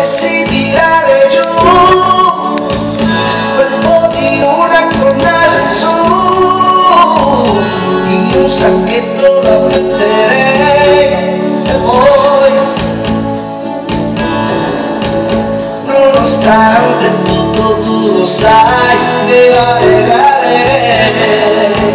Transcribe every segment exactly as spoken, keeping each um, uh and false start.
potessi tirare giù quel po' di luna col naso in su, in un sacchetto la metterei e poi, nonostante tutto tu lo sai, te la regalerei.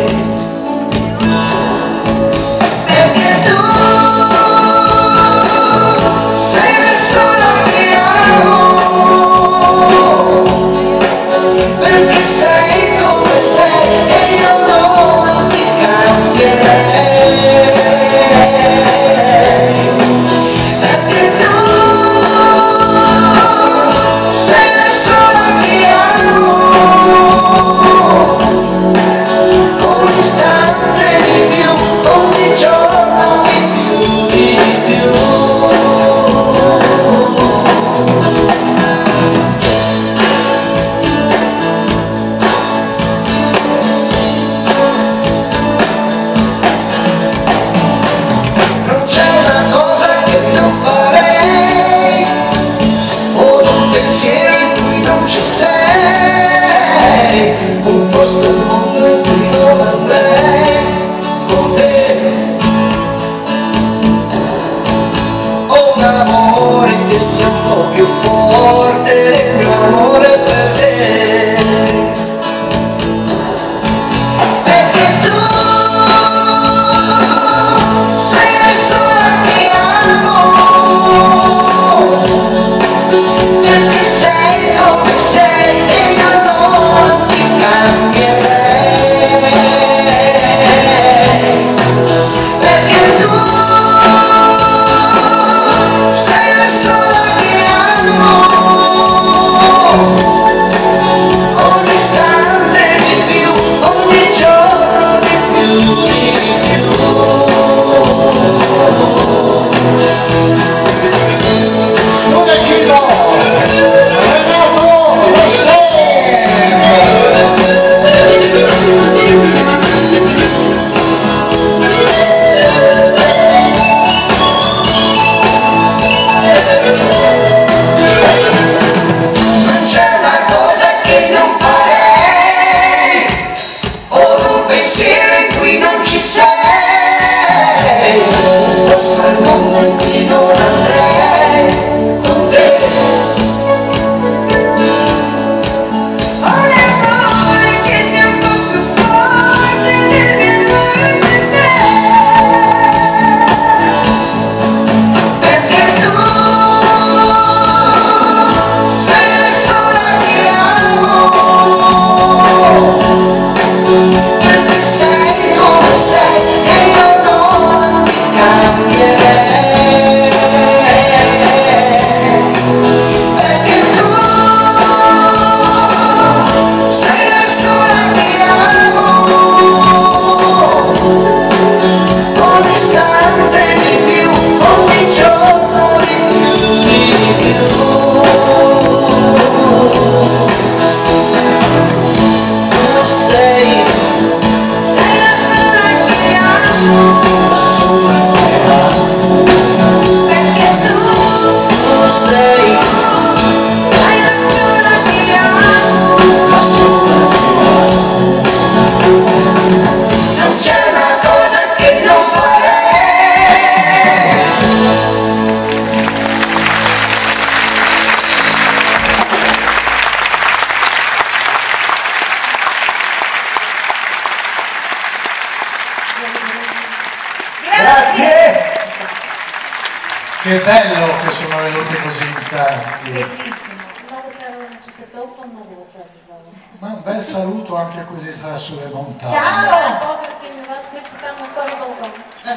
Che bello che sono venute così in tanti. Bellissimo, много се че сте толкова много в тази зала. Ma un bel saluto anche a quelli che sono sulle montagne. Ciao! Поздрав и на вас, които са там на втори балкон.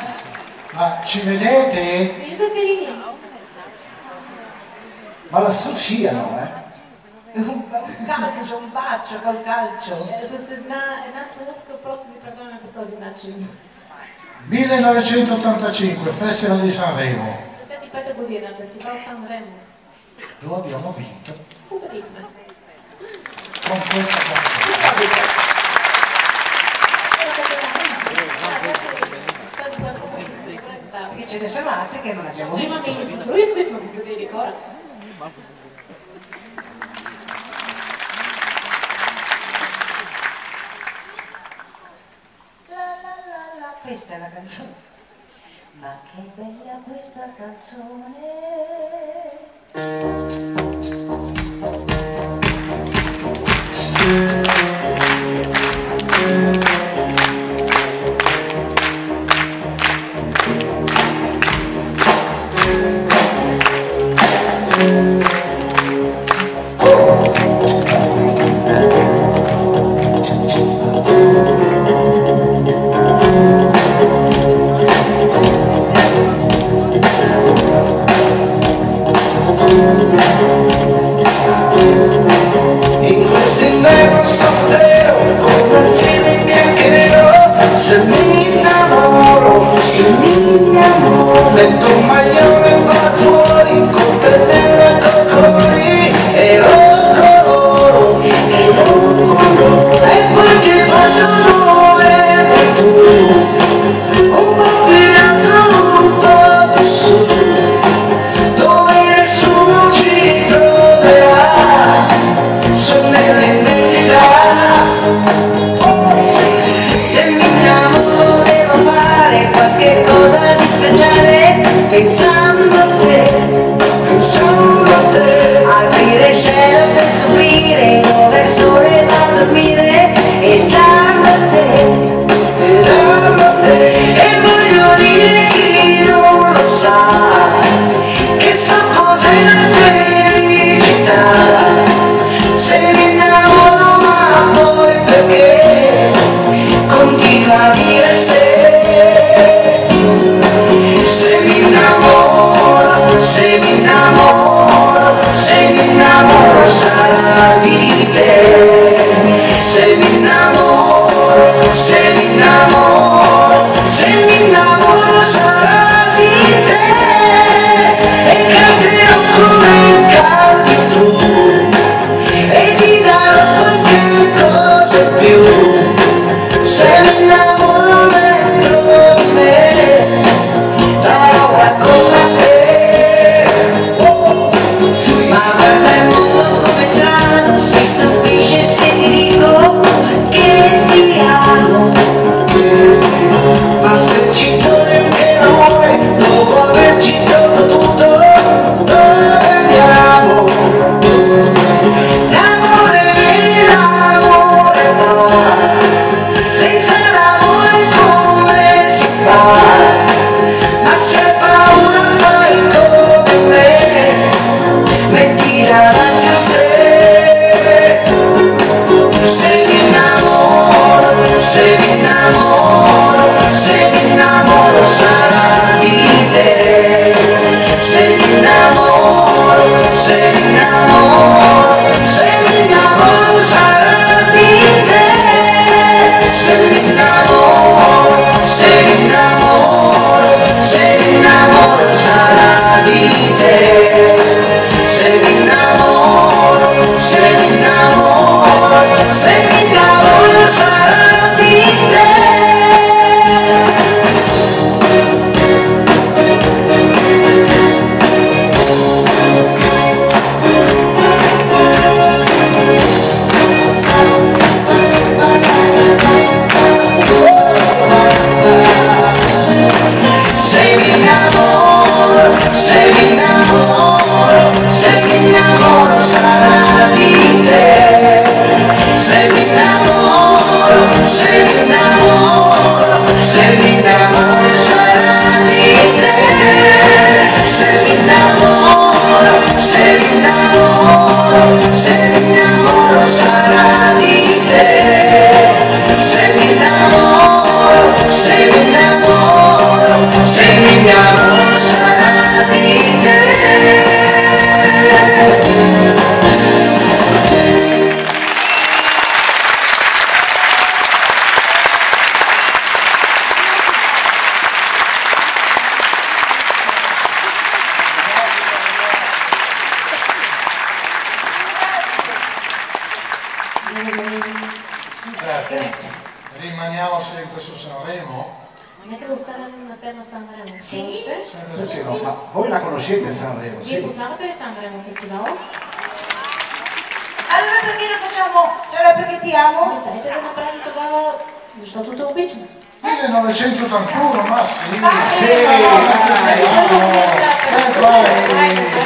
Ma ci vedete? Виждате ли ни? Ma lassù sciano, eh? Un calcio, un bacio col calcio. С една, една целувка просто ви предаваме по този начин. millenovecentottantacinque, Festival di Sanremo. петдесет и пета година, фестивал Сан Ремо. Lo abbiamo vinto Победихме. con questa canzone. Perché ce ne sono altre che non abbiamo Имаме vinto. и с други, с които сме победили хора. Questa è la canzone. Ma che bella questa canzone. In quest'inverno soffro come un film in bianco e nero. Se mi innamoro, se mi innamoro, metto un maglione e vado fuori con pennello e colori e lo coloro, e lo coloro, e poi ti porto dove vuoi tu, un po' più in alto, un po' più su, dove nessuno ci troverà, sono nell'immensità. Se mi innamoro devo fare qualche cosa di speciale, pensando a te, pensando a te, aprire il cielo per scoprire dove il sole va a dormire e darlo a te, e darlo a te. E voglio dire chi non lo sa, che so cos'è la felicità. Se mi innamoro ma poi perché continua a dire se. Se mi innamoro, se mi innamoro, se mi innamoro sarà di te. Se mi innamoro, se mi innamoro, se mi innamoro sarà di te. E canterò come canti tu, e ti darò qualche cosa in più. Se mi innamoro dentro di me, darò qualcosa a te. Ma guarda il mondo come strano, si stupisce se ti dico che ti amo. Ma se ci togli anche l'amore, dopo averci tolto tutto, dove andiamo? L'amore viene, l'amore va, senza l'amore come si fa? Ma se hai paura fai come me, metti davanti a sé. Se mi innamoro, se mi innamoro, se mi innamoro sarà di te. Se mi innamoro, se mi innamoro, se mi innamoro sarà di te. Se mi innamoro, se mi innamoro, se mi innamoro sarà di te. Se mi innamoro, se mi innamoro, se mi innamoro sarà di te. Se mi innamoro, se mi innamoro, se mi innamoro sarà di te. Se mi innamoro, se mi innamoro, se mi innamoro sarà di te. Se mi innamoro, se mi innamoro, se mi innamoro sarà di te. Se mi innamoro, se mi innamoro, se mi innamoro sarà di te. Scusate, rimaniamo sempre su Sanremo? Нека да останем на тема Санремо. Sì? Perché no? Ma voi la conoscete Sanremo? Вие Sì. познавате ли Санремо фестивала? Allora perché non facciamo solo perché ti amo? Дайте да направим тогава, защото те обичам. millenovecentottantuno, ma sì! Ah, Sì! sì. Eh, vai!